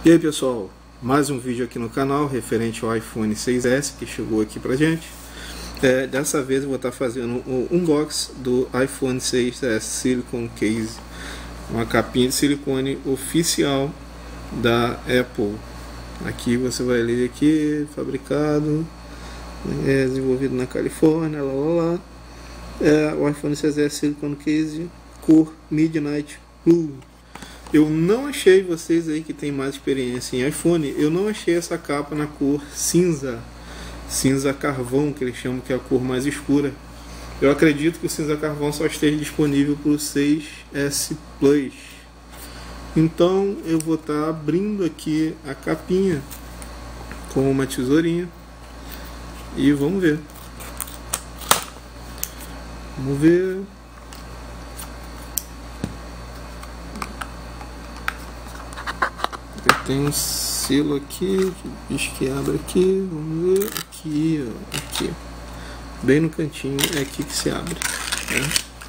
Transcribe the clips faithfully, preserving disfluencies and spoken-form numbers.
E aí pessoal, mais um vídeo aqui no canal referente ao iPhone seis S que chegou aqui pra gente. É, dessa vez eu vou estar fazendo o unboxing do iPhone seis S Silicone Case, uma capinha de silicone oficial da Apple. Aqui você vai ler aqui, fabricado, é, desenvolvido na Califórnia, lá lá lá. É, o iPhone seis S Silicone Case, cor Midnight Blue. Eu não achei, vocês aí que tem mais experiência em iPhone, eu não achei essa capa na cor cinza, cinza carvão, que eles chamam que é a cor mais escura. Eu acredito que o cinza carvão só esteja disponível para o seis S Plus. Então eu vou estar abrindo aqui a capinha com uma tesourinha e vamos ver. Vamos ver. Tem um selo aqui, que diz que abre aqui, vamos ver, aqui, ó, aqui, bem no cantinho, é aqui que se abre, né?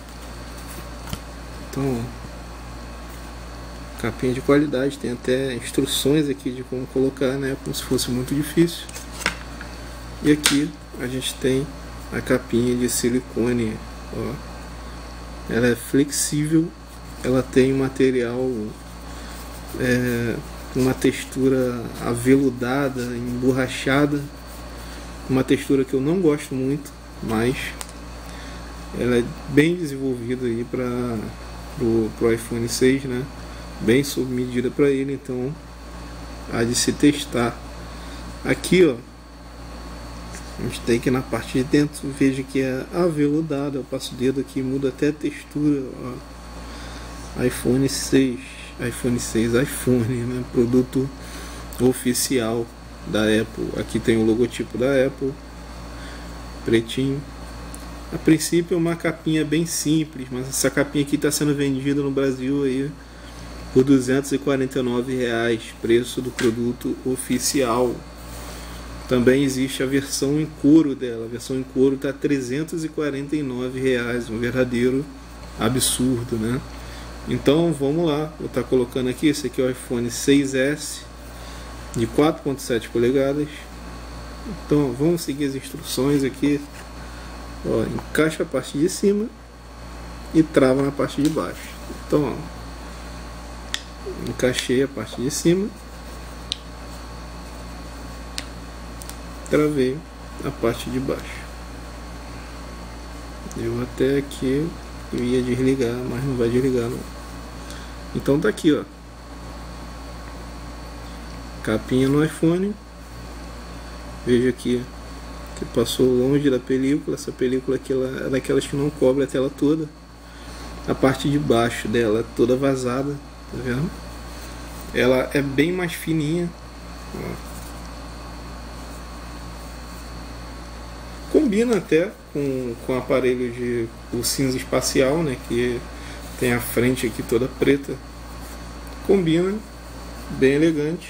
Então, capinha de qualidade, tem até instruções aqui de como colocar, né, como se fosse muito difícil. E aqui a gente tem a capinha de silicone, ó, ela é flexível, ela tem material, é, uma textura aveludada, emborrachada, uma textura que eu não gosto muito, mas ela é bem desenvolvida aí para pro, pro iPhone seis, né? Bem sob medida para ele, então há de se testar. Aqui, ó, a gente tem que na parte de dentro, veja que é aveludada, eu passo o dedo aqui, muda até a textura, ó. iPhone seis. iPhone seis, iPhone, né? Produto oficial da Apple. Aqui tem o logotipo da Apple, pretinho. A princípio é uma capinha bem simples, mas essa capinha aqui está sendo vendida no Brasil aí por duzentos e quarenta e nove reais, preço do produto oficial. Também existe a versão em couro dela. A versão em couro está trezentos e quarenta e nove reais, um verdadeiro absurdo, né? Então vamos lá, vou estar colocando aqui, esse aqui é o iPhone seis S de quatro ponto sete polegadas. Então vamos seguir as instruções aqui, ó, encaixa a parte de cima e trava na parte de baixo. Então, ó, encaixei a parte de cima, travei a parte de baixo. Eu até aqui eu ia desligar, mas não vai desligar não. Então tá aqui, ó, capinha no iPhone. Veja aqui que passou longe da película. Essa película aqui ela é daquelas que não cobre a tela toda. A parte de baixo dela é toda vazada, tá vendo? Ela é bem mais fininha, ó. Combina até com, com o aparelho de o cinza espacial, né, que tem a frente aqui toda preta. Combina, bem elegante,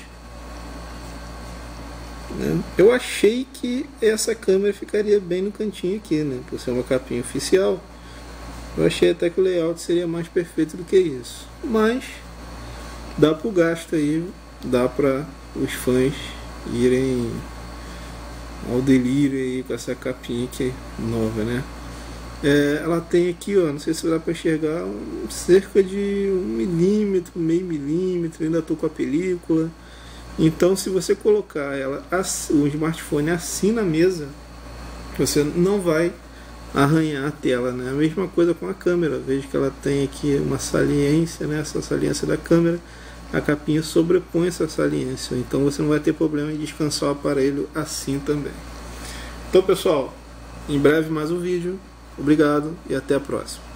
né? Eu achei que essa câmera ficaria bem no cantinho aqui, né, por ser uma capinha oficial. Eu achei até que o layout seria mais perfeito do que isso, mas dá pro gasto aí, dá para os fãs irem ao delírio aí com essa capinha aqui nova, né? É, ela tem aqui, ó, não sei se dá para enxergar, um, cerca de um milímetro, meio milímetro, ainda tô com a película. Então se você colocar ela, o smartphone assim na mesa, você não vai arranhar a tela, né? A mesma coisa com a câmera, veja que ela tem aqui uma saliência, né? Essa saliência da câmera, a capinha sobrepõe essa saliência, então você não vai ter problema em descansar o aparelho assim também. Então pessoal, em breve mais um vídeo, obrigado e até a próxima.